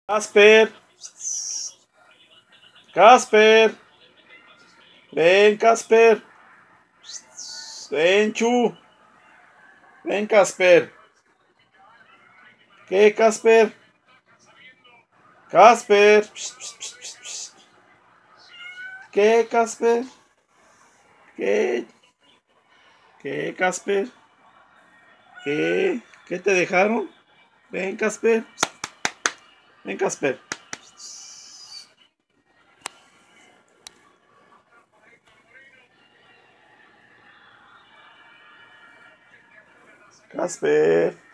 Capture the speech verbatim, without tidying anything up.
Casper, Casper, ven Casper, ven Chu, ven Casper, ¿qué Casper? Casper, ¿qué Casper? ¿Qué? ¿Qué Casper? ¿Qué? ¿Qué te dejaron? Ven Casper, ven Casper. Casper.